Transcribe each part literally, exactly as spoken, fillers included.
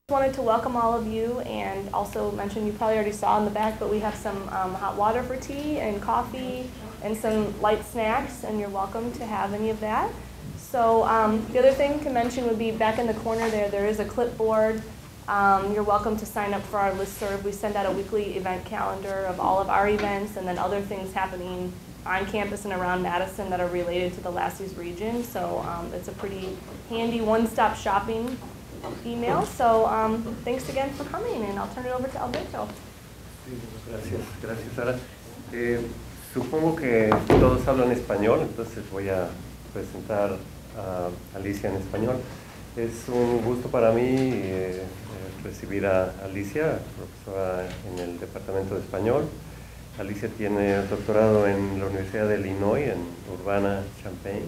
Wanted to welcome all of you and also mention, you probably already saw in the back, but we have some um, hot water for tea and coffee and some light snacks, and you're welcome to have any of that. So um, the other thing to mention would be back in the corner there, there is a clipboard. Um, you're welcome to sign up for our listserv. We send out a weekly event calendar of all of our events and then other things happening on campus and around Madison that are related to the LASI's region. So um, it's a pretty handy one-stop shopping email. So um, thanks again for coming, and I'll turn it over to Alberto. Sí, gracias, gracias Sara. Eh, supongo que todos hablan español, entonces voy a presentar a Alicia en español. Es un gusto para mí eh, recibir a Alicia, profesora en el Departamento de Español. Alicia tiene doctorado en la Universidad de Illinois, en Urbana-Champaign.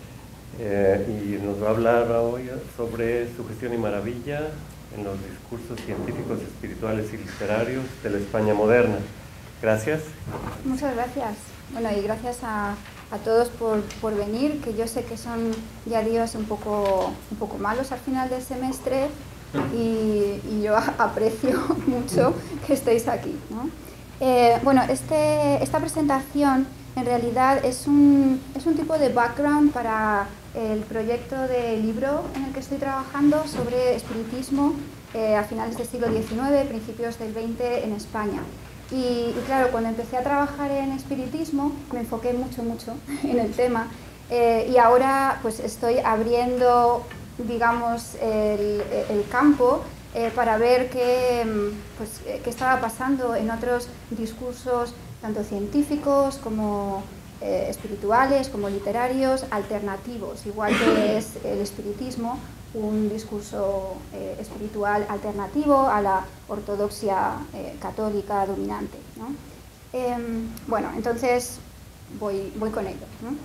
Eh, y nos va a hablar hoy sobre Sugestión y Maravilla en los discursos científicos, espirituales y literarios de la España moderna. Gracias. Muchas gracias. Bueno, y gracias a, a todos por, por venir, que yo sé que son ya días un poco, un poco malos al final del semestre y, y yo aprecio mucho que estéis aquí, ¿no? Eh, bueno, este, esta presentación en realidad es un, es un tipo de background para el proyecto de libro en el que estoy trabajando sobre espiritismo eh, a finales del siglo diecinueve, principios del veinte en España. Y, y claro, cuando empecé a trabajar en espiritismo me enfoqué mucho, mucho en el tema eh, y ahora pues estoy abriendo, digamos, el, el campo eh, para ver qué, pues, qué estaba pasando en otros discursos tanto científicos como eh, espirituales, como literarios, alternativos, igual que es el espiritismo un discurso eh, espiritual alternativo a la ortodoxia eh, católica dominante, ¿no? Eh, bueno, entonces voy, voy con ello, ¿no?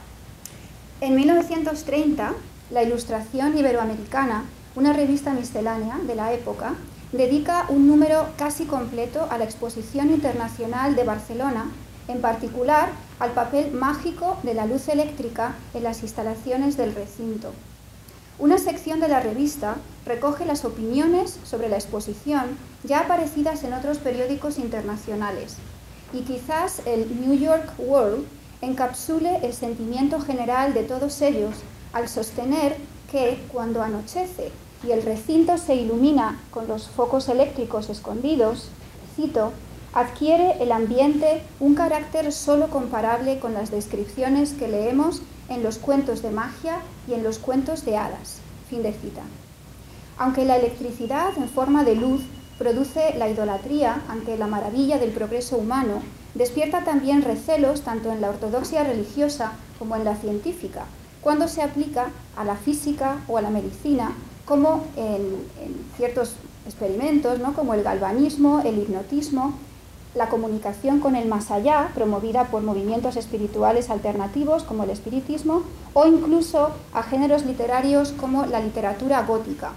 En mil novecientos treinta, la Ilustración Iberoamericana, una revista miscelánea de la época, dedica un número casi completo a la Exposición Internacional de Barcelona, en particular al papel mágico de la luz eléctrica en las instalaciones del recinto. Una sección de la revista recoge las opiniones sobre la exposición ya aparecidas en otros periódicos internacionales, y quizás el New York World encapsule el sentimiento general de todos ellos al sostener que cuando anochece y el recinto se ilumina con los focos eléctricos escondidos, cito, adquiere el ambiente un carácter solo comparable con las descripciones que leemos en los cuentos de magia y en los cuentos de hadas. Fin de cita. Aunque la electricidad en forma de luz produce la idolatría ante la maravilla del progreso humano, despierta también recelos tanto en la ortodoxia religiosa como en la científica, cuando se aplica a la física o a la medicina, como en, en ciertos experimentos, ¿no?, como el galvanismo, el hipnotismo, la comunicación con el más allá, promovida por movimientos espirituales alternativos como el espiritismo, o incluso a géneros literarios como la literatura gótica.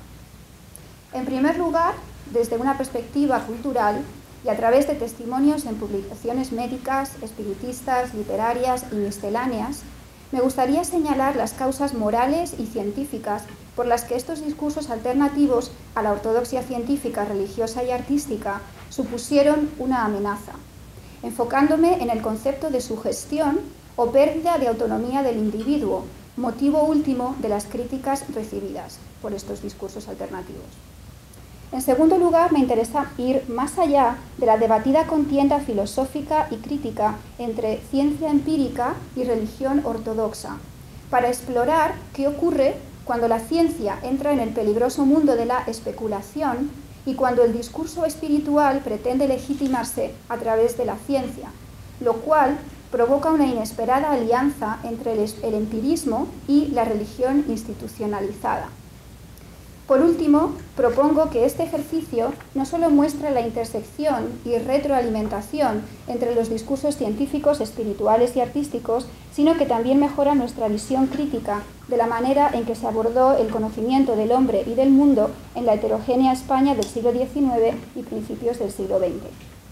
En primer lugar, desde una perspectiva cultural y a través de testimonios en publicaciones médicas, espiritistas, literarias y misceláneas, me gustaría señalar las causas morales y científicas por las que estos discursos alternativos a la ortodoxia científica, religiosa y artística supusieron una amenaza, enfocándome en el concepto de sugestión o pérdida de autonomía del individuo, motivo último de las críticas recibidas por estos discursos alternativos. En segundo lugar, me interesa ir más allá de la debatida contienda filosófica y crítica entre ciencia empírica y religión ortodoxa, para explorar qué ocurre cuando la ciencia entra en el peligroso mundo de la especulación y cuando el discurso espiritual pretende legitimarse a través de la ciencia, lo cual provoca una inesperada alianza entre el empirismo y la religión institucionalizada. Por último, propongo que este ejercicio no solo muestra la intersección y retroalimentación entre los discursos científicos, espirituales y artísticos, sino que también mejora nuestra visión crítica de la manera en que se abordó el conocimiento del hombre y del mundo en la heterogénea España del siglo diecinueve y principios del siglo veinte.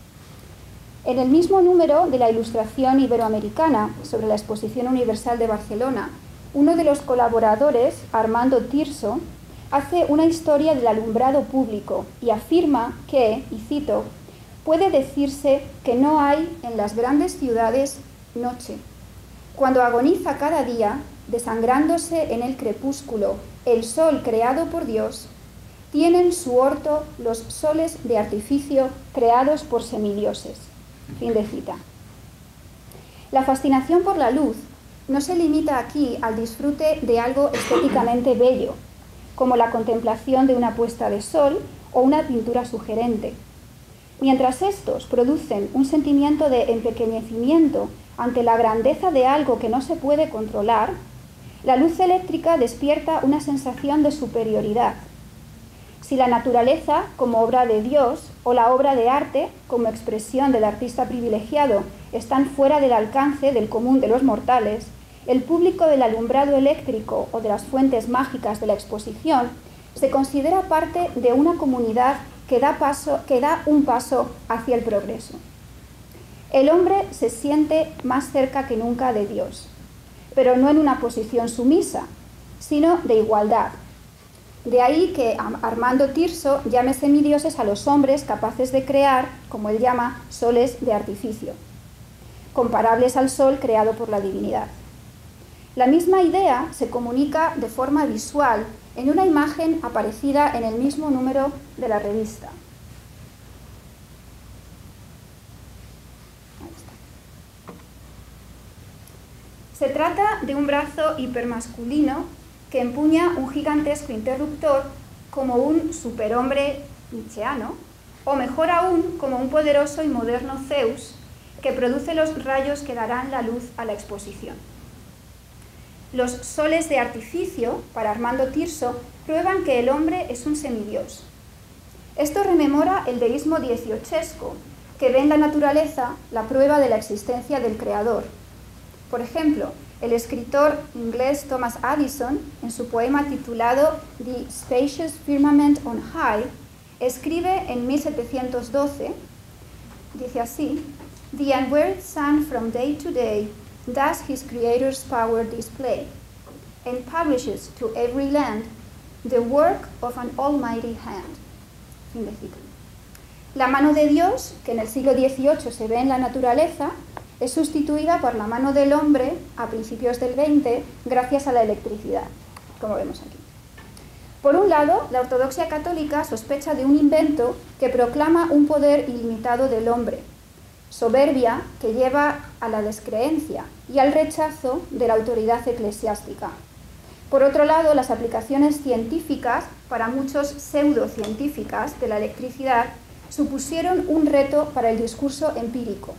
En el mismo número de la Ilustración Iberoamericana sobre la Exposición Universal de Barcelona, uno de los colaboradores, Armando Tirso, hace una historia del alumbrado público y afirma que, y cito, puede decirse que no hay en las grandes ciudades noche. Cuando agoniza cada día, desangrándose en el crepúsculo, el sol creado por Dios, tienen su orto los soles de artificio creados por semidioses. Fin de cita. La fascinación por la luz no se limita aquí al disfrute de algo estéticamente bello, como la contemplación de una puesta de sol o una pintura sugerente. Mientras estos producen un sentimiento de empequeñecimiento ante la grandeza de algo que no se puede controlar, la luz eléctrica despierta una sensación de superioridad. Si la naturaleza, como obra de Dios, o la obra de arte, como expresión del artista privilegiado, están fuera del alcance del común de los mortales, el público del alumbrado eléctrico o de las fuentes mágicas de la exposición se considera parte de una comunidad que da, paso, que da un paso hacia el progreso. El hombre se siente más cerca que nunca de Dios, pero no en una posición sumisa, sino de igualdad. De ahí que Armando Tirso llame semidioses a los hombres capaces de crear, como él llama, soles de artificio, comparables al sol creado por la divinidad. La misma idea se comunica de forma visual en una imagen aparecida en el mismo número de la revista. Ahí está. Se trata de un brazo hipermasculino que empuña un gigantesco interruptor como un superhombre nietzscheano, o mejor aún, como un poderoso y moderno Zeus que produce los rayos que darán la luz a la exposición. Los soles de artificio, para Armando Tirso, prueban que el hombre es un semidios. Esto rememora el deísmo dieciochesco, que ve en la naturaleza la prueba de la existencia del creador. Por ejemplo, el escritor inglés Thomas Addison, en su poema titulado The Spacious Firmament on High, escribe en mil setecientos doce, dice así: The unwearied sun from day to day does his creator's power display, and publishes to every land the work of an almighty hand. Fin de cita. La mano de Dios, que en el siglo dieciocho se ve en la naturaleza, es sustituida por la mano del hombre a principios del veinte gracias a la electricidad, como vemos aquí. Por un lado, la ortodoxia católica sospecha de un invento que proclama un poder ilimitado del hombre, soberbia que lleva a la descreencia y al rechazo de la autoridad eclesiástica. Por otro lado, las aplicaciones científicas, para muchos pseudocientíficas, de la electricidad supusieron un reto para el discurso empírico.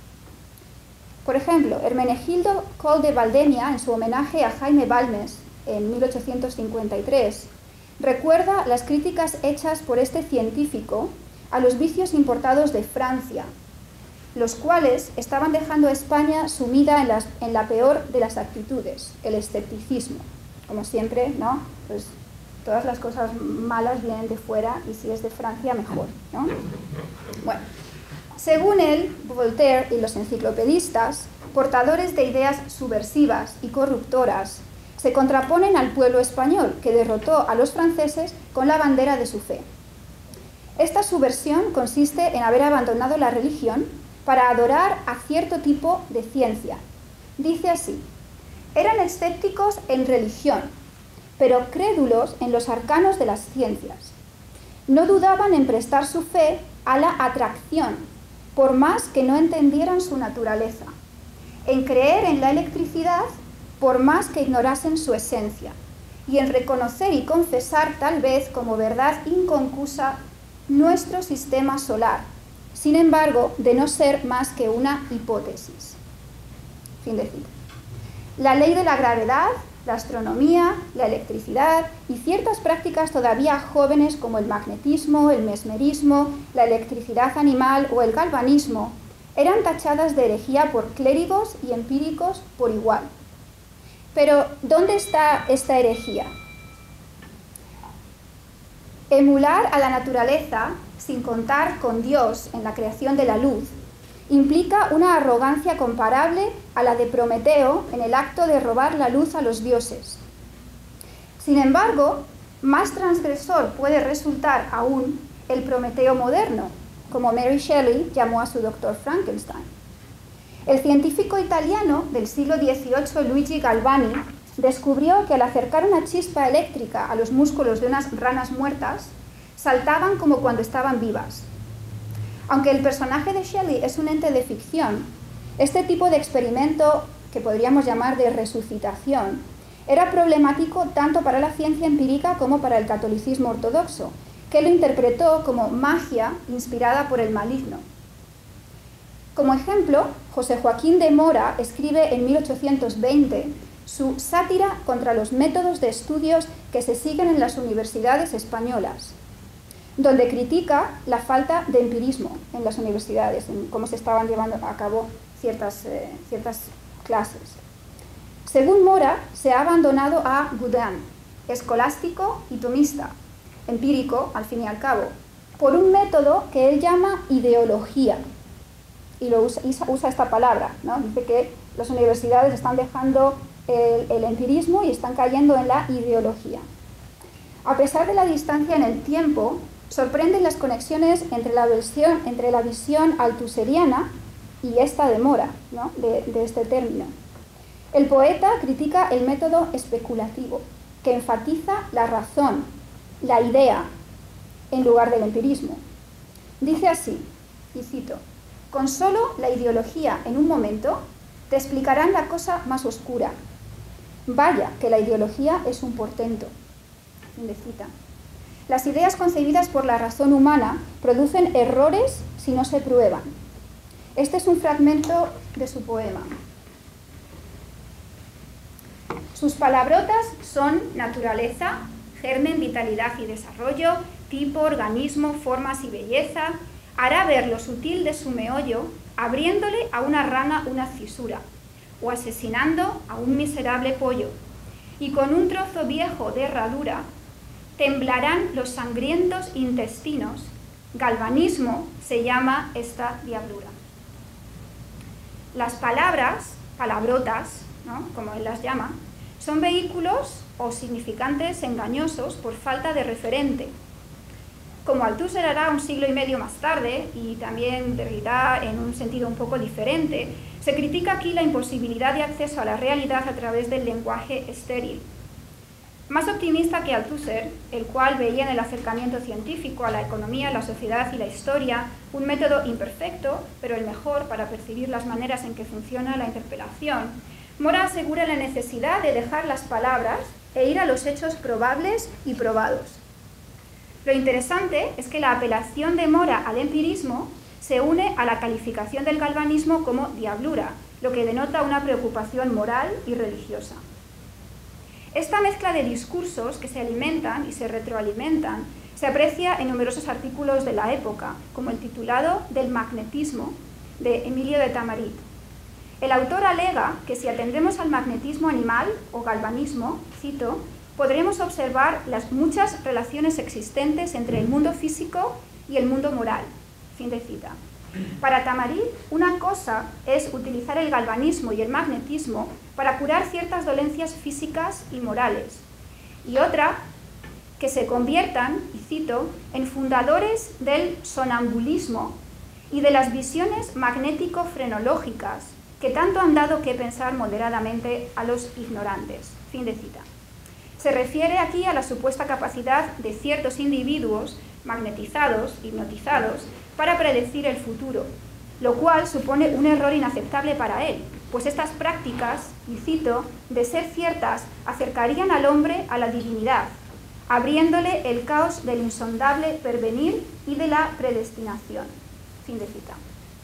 Por ejemplo, Hermenegildo Coll de Valdemia, en su homenaje a Jaime Balmes en mil ochocientos cincuenta y tres, recuerda las críticas hechas por este científico a los vicios importados de Francia, los cuales estaban dejando a España sumida en, las, en la peor de las actitudes, el escepticismo. Como siempre, ¿no? Pues todas las cosas malas vienen de fuera y si es de Francia, mejor, ¿no? Bueno, según él, Voltaire y los enciclopedistas, portadores de ideas subversivas y corruptoras, se contraponen al pueblo español, que derrotó a los franceses con la bandera de su fe. Esta subversión consiste en haber abandonado la religión para adorar a cierto tipo de ciencia. Dice así: eran escépticos en religión, pero crédulos en los arcanos de las ciencias. No dudaban en prestar su fe a la atracción, por más que no entendieran su naturaleza, en creer en la electricidad, por más que ignorasen su esencia, y en reconocer y confesar tal vez como verdad inconcusa nuestro sistema solar, sin embargo, de no ser más que una hipótesis. Fin de cita. La ley de la gravedad, la astronomía, la electricidad y ciertas prácticas todavía jóvenes como el magnetismo, el mesmerismo, la electricidad animal o el galvanismo eran tachadas de herejía por clérigos y empíricos por igual. Pero, ¿dónde está esta herejía? Emular a la naturaleza, sin contar con Dios en la creación de la luz, implica una arrogancia comparable a la de Prometeo en el acto de robar la luz a los dioses. Sin embargo, más transgresor puede resultar aún el Prometeo moderno, como Mary Shelley llamó a su doctor Frankenstein. El científico italiano del siglo dieciocho, Luigi Galvani, descubrió que al acercar una chispa eléctrica a los músculos de unas ranas muertas, saltaban como cuando estaban vivas. Aunque el personaje de Shelley es un ente de ficción, este tipo de experimento, que podríamos llamar de resucitación, era problemático tanto para la ciencia empírica como para el catolicismo ortodoxo, que lo interpretó como magia inspirada por el maligno. Como ejemplo, José Joaquín de Mora escribe en mil ochocientos veinte su Sátira contra los métodos de estudios que se siguen en las universidades españolas, donde critica la falta de empirismo en las universidades, en cómo se estaban llevando a cabo ciertas, eh, ciertas clases. Según Mora, se ha abandonado a Gudin, escolástico y tomista, empírico al fin y al cabo, por un método que él llama ideología, y lo usa, usa esta palabra, ¿no? Dice que las universidades están dejando el, el empirismo y están cayendo en la ideología. A pesar de la distancia en el tiempo, sorprenden las conexiones entre la, versión, entre la visión althuseriana y esta de Mora, ¿no? de, de este término. El poeta critica el método especulativo, que enfatiza la razón, la idea, en lugar del empirismo. Dice así, y cito: «Con solo la ideología en un momento te explicarán la cosa más oscura. Vaya que la ideología es un portento». Fin de cita. Las ideas concebidas por la razón humana producen errores si no se prueban. Este es un fragmento de su poema. Sus palabrotas son naturaleza, germen, vitalidad y desarrollo, tipo, organismo, formas y belleza. Hará ver lo sutil de su meollo, abriéndole a una rana una fisura, o asesinando a un miserable pollo. Y con un trozo viejo de herradura, temblarán los sangrientos intestinos. Galvanismo se llama esta diablura. Las palabras, palabrotas, ¿no?, como él las llama, son vehículos o significantes engañosos por falta de referente. Como Althusser hará un siglo y medio más tarde, y también Derrida en un sentido un poco diferente, se critica aquí la imposibilidad de acceso a la realidad a través del lenguaje estéril. Más optimista que Althusser, el cual veía en el acercamiento científico a la economía, la sociedad y la historia un método imperfecto, pero el mejor para percibir las maneras en que funciona la interpelación, Mora asegura la necesidad de dejar las palabras e ir a los hechos probables y probados. Lo interesante es que la apelación de Mora al empirismo se une a la calificación del galvanismo como diablura, lo que denota una preocupación moral y religiosa. Esta mezcla de discursos que se alimentan y se retroalimentan se aprecia en numerosos artículos de la época, como el titulado Del magnetismo, de Emilio de Tamarit. El autor alega que si atendemos al magnetismo animal o galvanismo, cito, podremos observar las muchas relaciones existentes entre el mundo físico y el mundo moral. Fin de cita. Para Tamarit, una cosa es utilizar el galvanismo y el magnetismo para curar ciertas dolencias físicas y morales, y otra, que se conviertan, y cito, en fundadores del sonambulismo y de las visiones magnético-frenológicas que tanto han dado que pensar moderadamente a los ignorantes. Fin de cita. Se refiere aquí a la supuesta capacidad de ciertos individuos magnetizados, hipnotizados, para predecir el futuro, lo cual supone un error inaceptable para él, pues estas prácticas, y cito, de ser ciertas, acercarían al hombre a la divinidad, abriéndole el caos del insondable pervenir y de la predestinación. Fin de cita.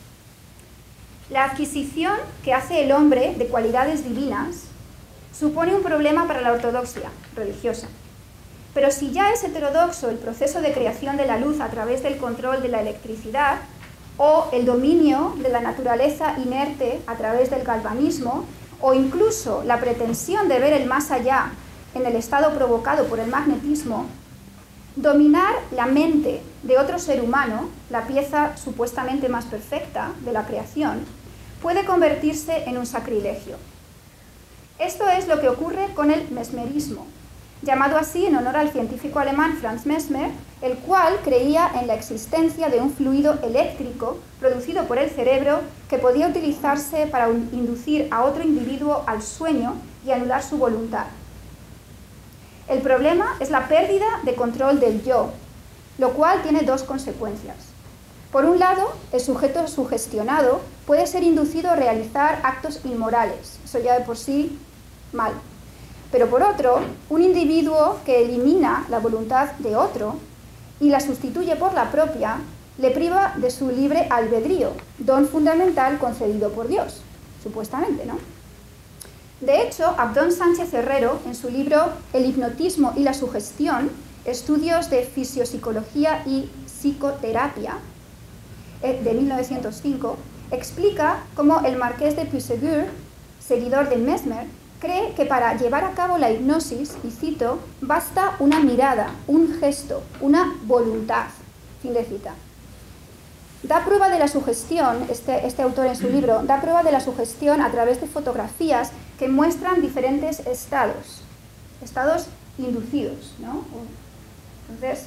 La adquisición que hace el hombre de cualidades divinas supone un problema para la ortodoxia religiosa. Pero si ya es heterodoxo el proceso de creación de la luz a través del control de la electricidad, o el dominio de la naturaleza inerte a través del galvanismo, o incluso la pretensión de ver el más allá en el estado provocado por el magnetismo, dominar la mente de otro ser humano, la pieza supuestamente más perfecta de la creación, puede convertirse en un sacrilegio. Esto es lo que ocurre con el mesmerismo, llamado así en honor al científico alemán Franz Mesmer, el cual creía en la existencia de un fluido eléctrico producido por el cerebro que podía utilizarse para inducir a otro individuo al sueño y anular su voluntad. El problema es la pérdida de control del yo, lo cual tiene dos consecuencias. Por un lado, el sujeto sugestionado puede ser inducido a realizar actos inmorales, eso ya de por sí mal. Pero por otro, un individuo que elimina la voluntad de otro y la sustituye por la propia, le priva de su libre albedrío, don fundamental concedido por Dios, supuestamente, ¿no? De hecho, Abdón Sánchez Herrero, en su libro El hipnotismo y la sugestión, estudios de fisiopsicología y psicoterapia, de mil novecientos cinco, explica cómo el marqués de Puysegur, seguidor de Mesmer, cree que para llevar a cabo la hipnosis, y cito, basta una mirada, un gesto, una voluntad, fin de cita. Da prueba de la sugestión, este, este autor en su libro, da prueba de la sugestión a través de fotografías que muestran diferentes estados, estados inducidos, ¿no? Entonces,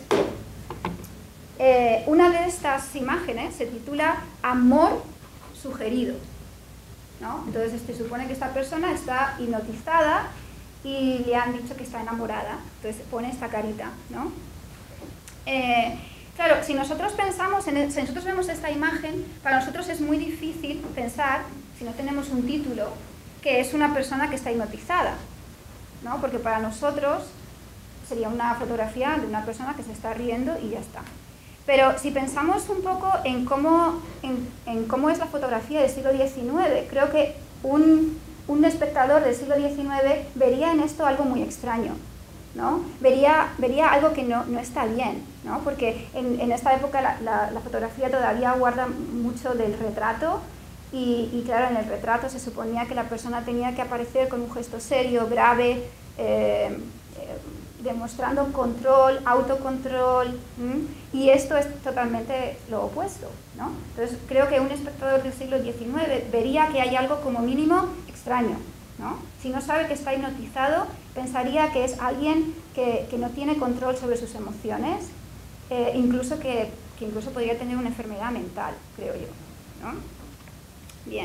eh, una de estas imágenes se titula Amor sugerido, ¿no? Entonces se supone que esta persona está hipnotizada y le han dicho que está enamorada, entonces pone esta carita, ¿no? Eh, claro, si nosotros pensamos, en el, si nosotros vemos esta imagen, para nosotros es muy difícil pensar, si no tenemos un título, que es una persona que está hipnotizada, ¿no? Porque para nosotros sería una fotografía de una persona que se está riendo y ya está. Pero si pensamos un poco en cómo, en, en cómo es la fotografía del siglo diecinueve, creo que un, un espectador del siglo diecinueve vería en esto algo muy extraño, ¿no? Vería, vería algo que no, no está bien, ¿no? Porque en, en esta época la, la, la fotografía todavía guarda mucho del retrato y, y claro, en el retrato se suponía que la persona tenía que aparecer con un gesto serio, grave, eh, eh, demostrando control, autocontrol, ¿m? Y esto es totalmente lo opuesto, ¿no? Entonces creo que un espectador del siglo diecinueve vería que hay algo como mínimo extraño, ¿no? Si no sabe que está hipnotizado, pensaría que es alguien que, que no tiene control sobre sus emociones, eh, incluso que, que incluso podría tener una enfermedad mental, creo yo, ¿no? Bien.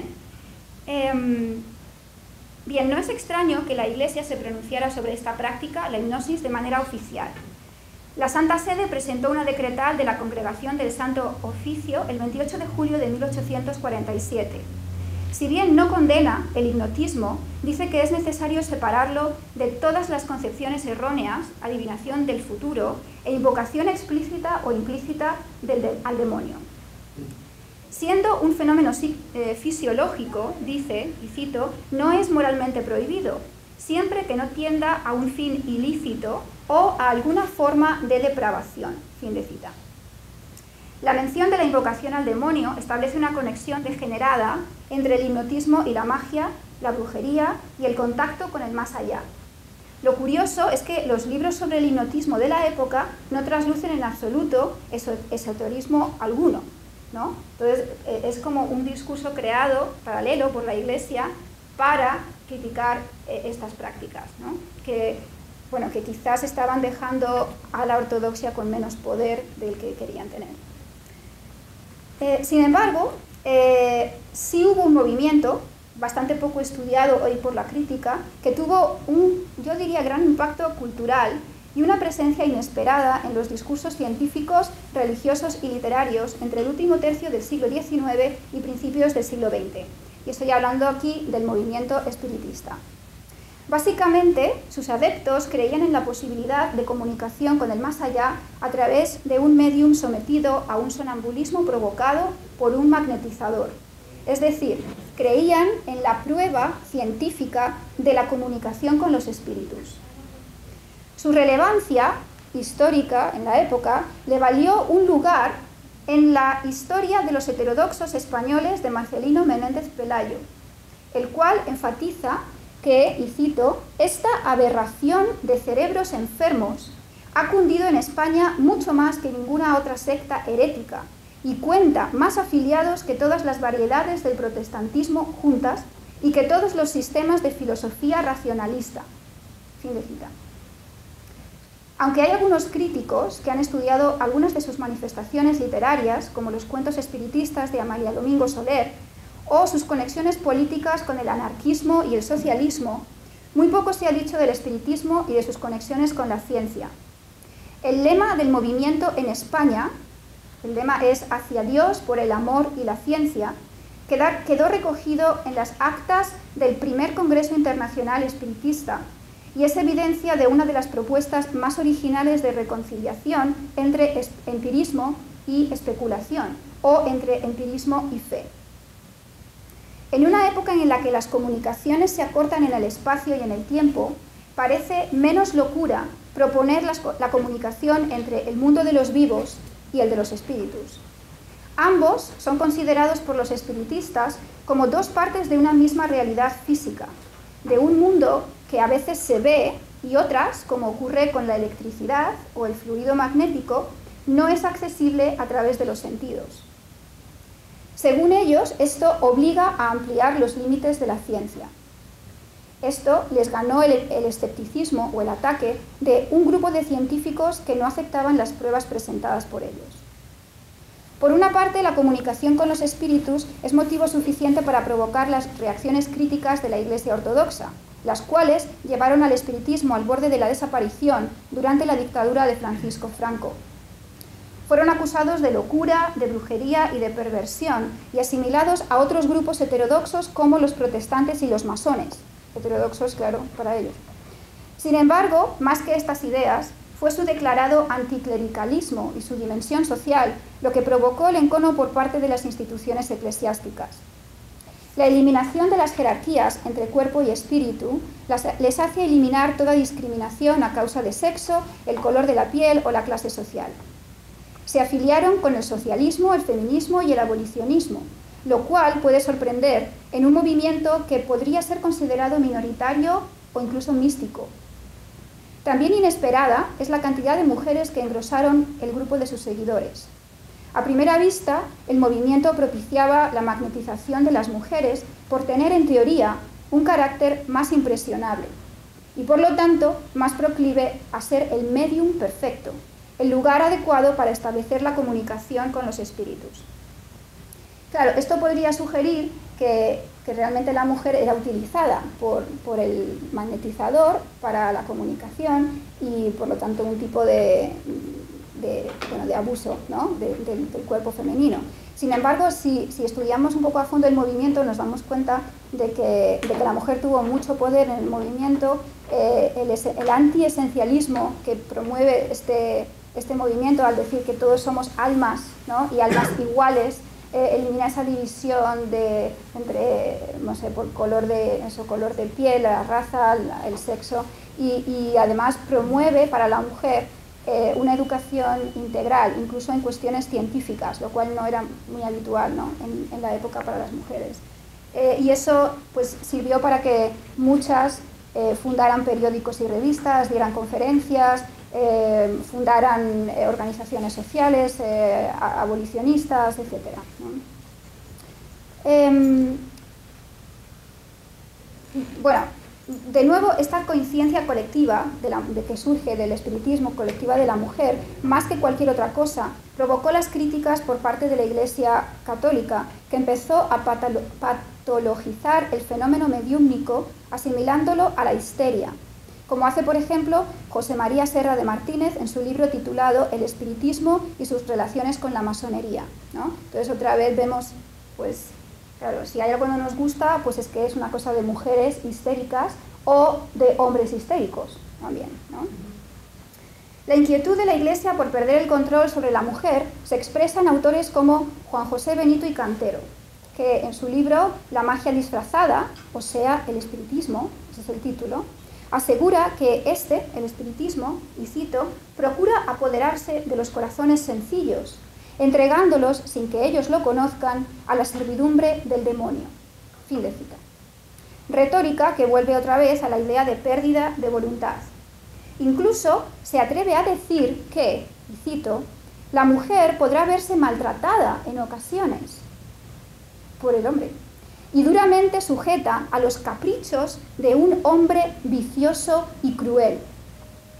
Eh, Bien, no es extraño que la Iglesia se pronunciara sobre esta práctica, la hipnosis, de manera oficial. La Santa Sede presentó una decretal de la Congregación del Santo Oficio el veintiocho de julio de mil ochocientos cuarenta y siete. Si bien no condena el hipnotismo, dice que es necesario separarlo de todas las concepciones erróneas, adivinación del futuro e invocación explícita o implícita del de, al demonio. Siendo un fenómeno eh, fisiológico, dice, y cito, no es moralmente prohibido, siempre que no tienda a un fin ilícito o a alguna forma de depravación, fin de cita. La mención de la invocación al demonio establece una conexión degenerada entre el hipnotismo y la magia, la brujería y el contacto con el más allá. Lo curioso es que los libros sobre el hipnotismo de la época no traslucen en absoluto esoterismo alguno, ¿no? Entonces es como un discurso creado paralelo por la Iglesia para criticar eh, estas prácticas, ¿no? que, bueno, que quizás estaban dejando a la ortodoxia con menos poder del que querían tener. Eh, sin embargo, eh, sí hubo un movimiento bastante poco estudiado hoy por la crítica que tuvo un, yo diría, gran impacto cultural y una presencia inesperada en los discursos científicos, religiosos y literarios entre el último tercio del siglo diecinueve y principios del siglo veinte. Y estoy hablando aquí del movimiento espiritista. Básicamente, sus adeptos creían en la posibilidad de comunicación con el más allá a través de un médium sometido a un sonambulismo provocado por un magnetizador. Es decir, creían en la prueba científica de la comunicación con los espíritus. Su relevancia histórica en la época le valió un lugar en la historia de los heterodoxos españoles de Marcelino Menéndez Pelayo, el cual enfatiza que, y cito, esta aberración de cerebros enfermos ha cundido en España mucho más que ninguna otra secta herética y cuenta más afiliados que todas las variedades del protestantismo juntas y que todos los sistemas de filosofía racionalista. Fin de cita. Aunque hay algunos críticos que han estudiado algunas de sus manifestaciones literarias, como los cuentos espiritistas de Amalia Domingo Soler, o sus conexiones políticas con el anarquismo y el socialismo, muy poco se ha dicho del espiritismo y de sus conexiones con la ciencia. El lema del movimiento en España, el lema es «Hacia Dios por el amor y la ciencia», quedó recogido en las actas del primer Congreso Internacional Espiritista y es evidencia de una de las propuestas más originales de reconciliación entre empirismo y especulación, o entre empirismo y fe. En una época en la que las comunicaciones se acortan en el espacio y en el tiempo, parece menos locura proponer la comunicación entre el mundo de los vivos y el de los espíritus. Ambos son considerados por los espiritistas como dos partes de una misma realidad física, de un mundo que a veces se ve y otras, como ocurre con la electricidad o el fluido magnético, no es accesible a través de los sentidos. Según ellos, esto obliga a ampliar los límites de la ciencia. Esto les ganó el, el escepticismo o el ataque de un grupo de científicos que no aceptaban las pruebas presentadas por ellos. Por una parte, la comunicación con los espíritus es motivo suficiente para provocar las reacciones críticas de la Iglesia ortodoxa, las cuales llevaron al espiritismo al borde de la desaparición durante la dictadura de Francisco Franco. Fueron acusados de locura, de brujería y de perversión y asimilados a otros grupos heterodoxos como los protestantes y los masones, heterodoxos, claro, para ellos. Sin embargo, más que estas ideas, fue su declarado anticlericalismo y su dimensión social lo que provocó el encono por parte de las instituciones eclesiásticas. La eliminación de las jerarquías entre cuerpo y espíritu las, les hace eliminar toda discriminación a causa de sexo, el color de la piel o la clase social. Se afiliaron con el socialismo, el feminismo y el abolicionismo, lo cual puede sorprender en un movimiento que podría ser considerado minoritario o incluso místico. También inesperada es la cantidad de mujeres que engrosaron el grupo de sus seguidores. A primera vista, el movimiento propiciaba la magnetización de las mujeres por tener, en teoría, un carácter más impresionable y, por lo tanto, más proclive a ser el medium perfecto, el lugar adecuado para establecer la comunicación con los espíritus. Claro, esto podría sugerir que, que realmente la mujer era utilizada por, por el magnetizador para la comunicación y, por lo tanto, un tipo de, de, bueno, de abuso, ¿no? de, de, del cuerpo femenino. Sin embargo, si, si estudiamos un poco a fondo el movimiento, nos damos cuenta de que, de que la mujer tuvo mucho poder en el movimiento. Eh, el, el antiesencialismo que promueve este, este movimiento al decir que todos somos almas, ¿no? y almas iguales, eh, elimina esa división de, entre, no sé, por color de, eso, color de piel, la raza, la, el sexo, y, y además promueve para la mujer eh, una educación integral, incluso en cuestiones científicas, lo cual no era muy habitual, ¿no? en, en la época para las mujeres. Eh, y eso pues, sirvió para que muchas eh, fundaran periódicos y revistas, dieran conferencias, Eh, fundaran eh, organizaciones sociales, eh, abolicionistas, etcétera, ¿no? Eh, bueno, de nuevo, esta conciencia colectiva de, la, de que surge del espiritismo, colectiva de la mujer, más que cualquier otra cosa, provocó las críticas por parte de la Iglesia católica, que empezó a patolo patologizar el fenómeno mediúmnico, asimilándolo a la histeria, como hace, por ejemplo, José María Serra de Martínez en su libro titulado El espiritismo y sus relaciones con la masonería, ¿no? Entonces, otra vez vemos, pues, claro, si hay algo que no nos gusta, pues es que es una cosa de mujeres histéricas o de hombres histéricos también, ¿no? La inquietud de la Iglesia por perder el control sobre la mujer se expresa en autores como Juan José Benito y Cantero, que en su libro La magia disfrazada, o sea, el espiritismo, ese es el título, asegura que este, el espiritismo, y cito, procura apoderarse de los corazones sencillos, entregándolos, sin que ellos lo conozcan, a la servidumbre del demonio. Fin de cita. Retórica que vuelve otra vez a la idea de pérdida de voluntad. Incluso se atreve a decir que, y cito, la mujer podrá verse maltratada en ocasiones por el hombre y duramente sujeta a los caprichos de un hombre vicioso y cruel.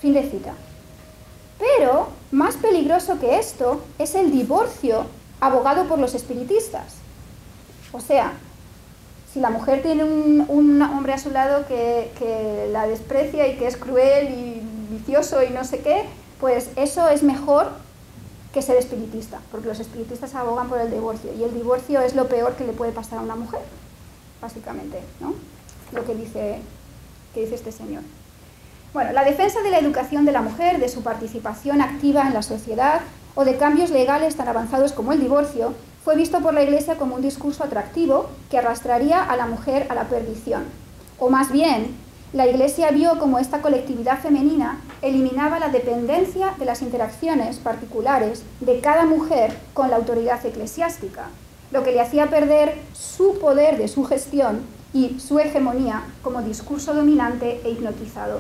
Fin de cita. Pero, más peligroso que esto, es el divorcio abogado por los espiritistas. O sea, si la mujer tiene un, un hombre a su lado que, que la desprecia y que es cruel y vicioso y no sé qué, pues eso es mejor que ser espiritista, porque los espiritistas abogan por el divorcio, y el divorcio es lo peor que le puede pasar a una mujer, básicamente, ¿no? Lo que dice, que dice este señor. Bueno, la defensa de la educación de la mujer, de su participación activa en la sociedad o de cambios legales tan avanzados como el divorcio, fue visto por la Iglesia como un discurso atractivo que arrastraría a la mujer a la perdición. O más bien, la Iglesia vio como esta colectividad femenina eliminaba la dependencia de las interacciones particulares de cada mujer con la autoridad eclesiástica, lo que le hacía perder su poder de sugestión y su hegemonía como discurso dominante e hipnotizador.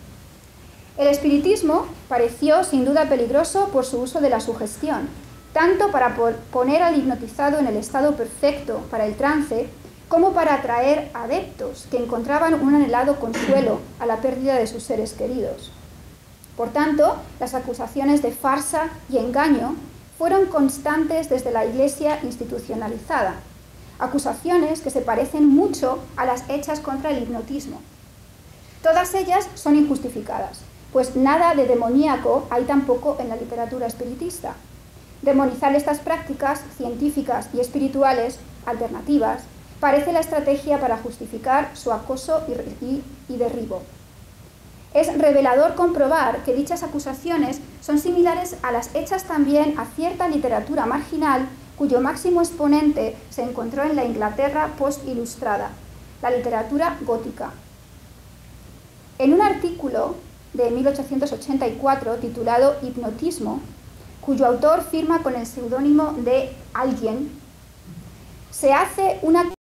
El espiritismo pareció sin duda peligroso por su uso de la sugestión, tanto para poner al hipnotizado en el estado perfecto para el trance, como para atraer adeptos que encontraban un anhelado consuelo a la pérdida de sus seres queridos. Por tanto, las acusaciones de farsa y engaño fueron constantes desde la Iglesia institucionalizada, acusaciones que se parecen mucho a las hechas contra el hipnotismo. Todas ellas son injustificadas, pues nada de demoníaco hay tampoco en la literatura espiritista. Demonizar estas prácticas científicas y espirituales alternativas parece la estrategia para justificar su acoso y, y, y derribo. Es revelador comprobar que dichas acusaciones son similares a las hechas también a cierta literatura marginal cuyo máximo exponente se encontró en la Inglaterra post-ilustrada, la literatura gótica. En un artículo de mil ochocientos ochenta y cuatro titulado Hipnotismo, cuyo autor firma con el seudónimo de Alguien, se hace una